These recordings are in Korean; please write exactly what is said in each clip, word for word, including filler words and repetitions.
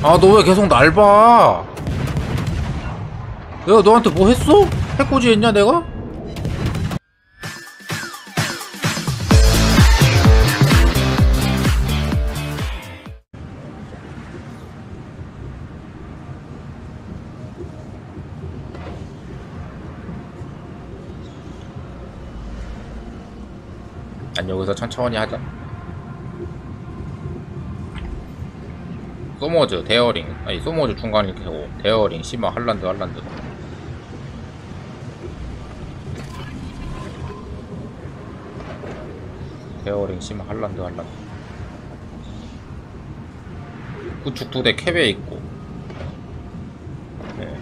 아, 너 왜 계속 날 봐? 내가 너한테 뭐 했어? 해코지 했냐 내가? 난 여기서 천천히 하자. 소모즈 데어링, 아니 소모즈 중간 이렇게 하고 데어링 시마 할란드 할란드. 데어링 시마 할란드 할란드. 구축 두 대 캡에 있고. 네.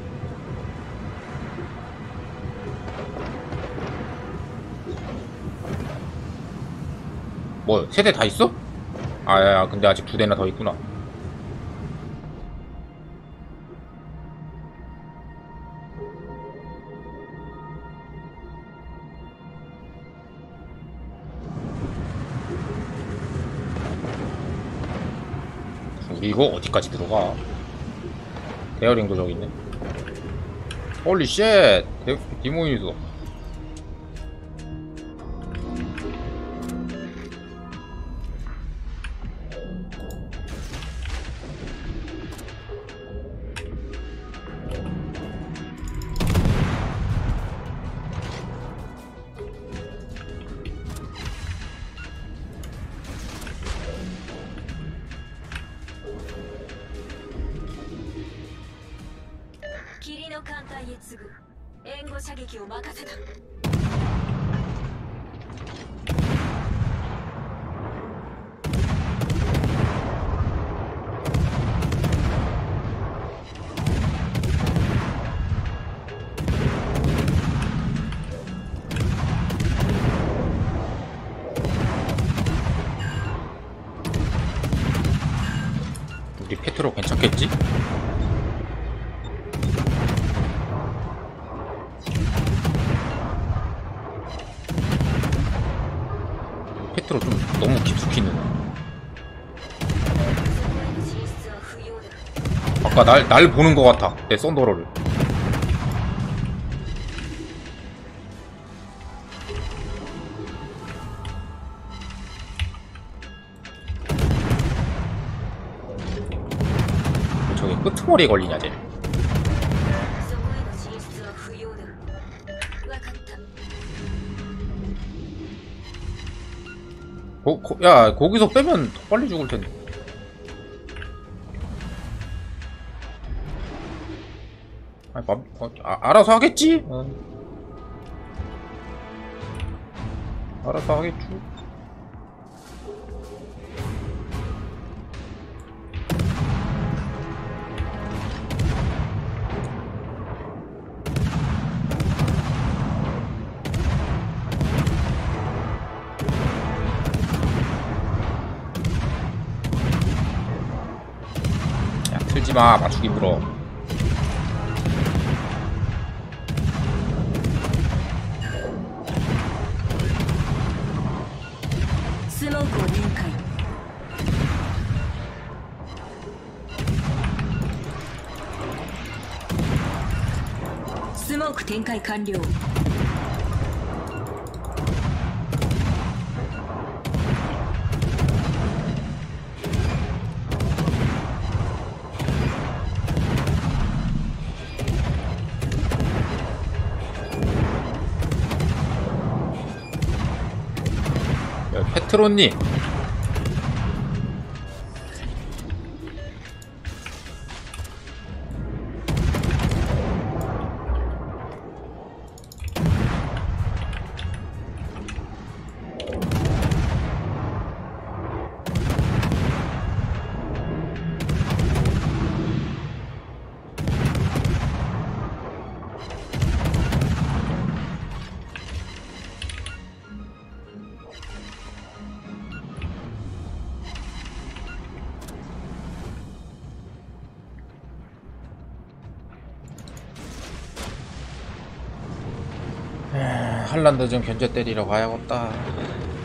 뭐 세 대 다 있어? 아야, 근데 아직 두 대나 더 있구나. 우리 이거 어디까지 들어가? 데어링도 저기 있네. 홀리 쉣! 디모인이 있어. 우리 페트로 괜찮겠지? 페트로 좀 너무 깊숙이 있는. 아까 날, 날 보는 것 같아. 내 썬더러를. 저기 끄트머리에 걸리냐 쟤. 고, 고, 야, 거기서 빼면 더 빨리 죽을 텐데. 아니, 맘, 어, 아, 알아서 하겠지? 어. 알아서 하겠지. 틀지마, 맞추기 물어. 스모크展開完了。 페트로님, 할란드 좀 견제 때리러 가야겠다.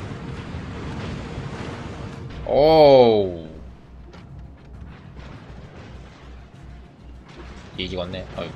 오우. 뒤집었네. 어이.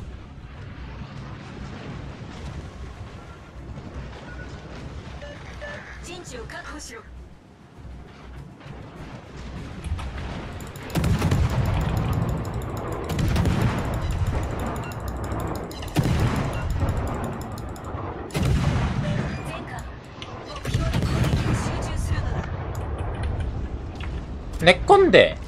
내 건데.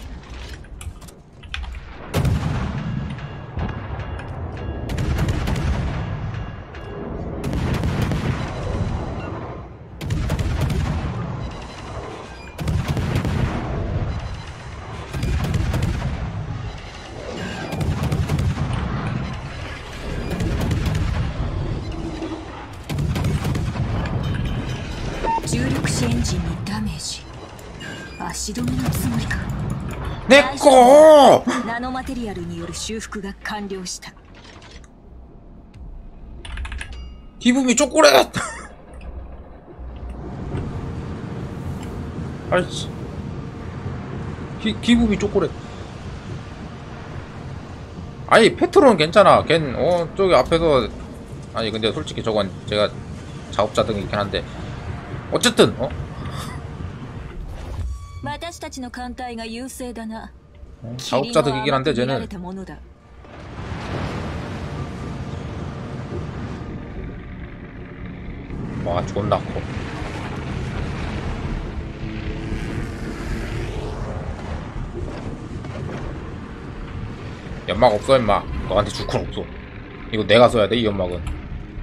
내 거! ナノマテリアルによる修復が完了した。 기분이 초콜릿! 아이씨. 기, 기분이 초콜릿. 아니, 페트로는 괜찮아. 걘, 어, 저기 앞에서. 아니, 근데 솔직히 저건 제가 작업자 등이 있긴 한데. 어쨌든, 어? 私たちの艦隊が優勢だな。 작업자 득이긴 한데 쟤는 와 존나 커. 연막 없어 임마. 너한테 줄 건 없어. 이거 내가 써야 돼 이 연막은.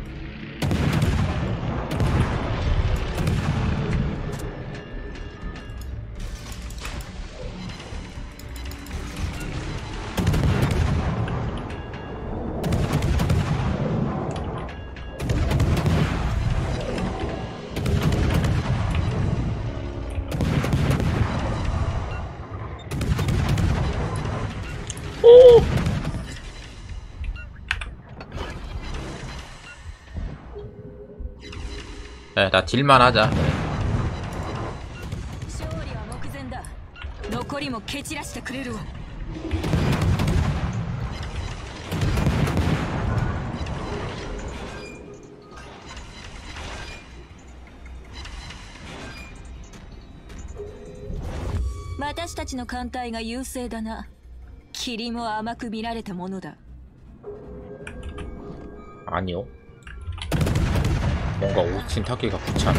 네, 다 딜만 하자. 아니요. 뭔가 오친 타기가 귀찮아.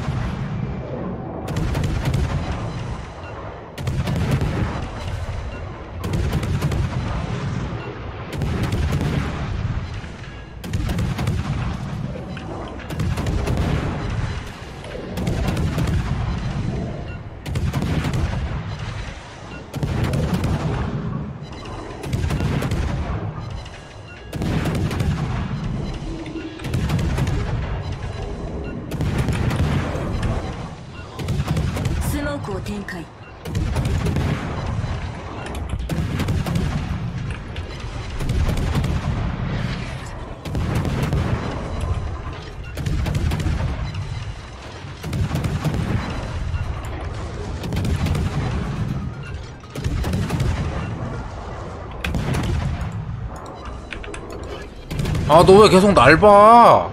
아, 너 왜 계속 날 봐?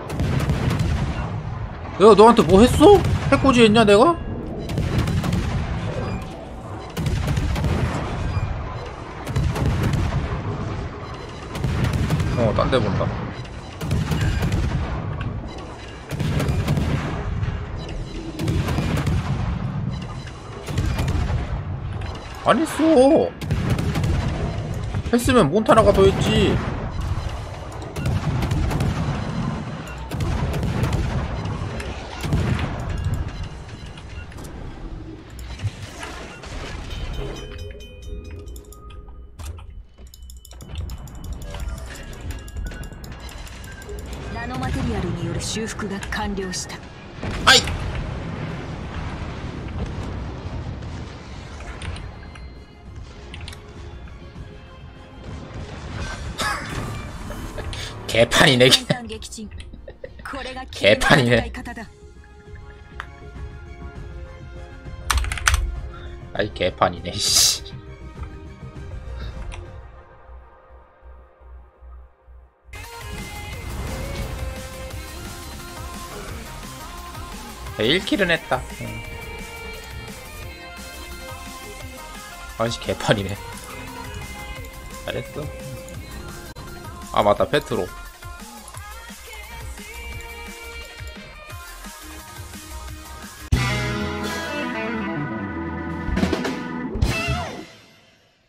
내가 너한테 뭐 했어? 해코지 했냐 내가? 어, 딴 데 본다. 안 했어. 했으면 몬타나가 더 했지. 아이! 개판이네. 개판이네. 아이 개판이네. 씨. 일 킬은 했다. 응. 아씨 개판이네. 잘했어. 아 맞다 페트로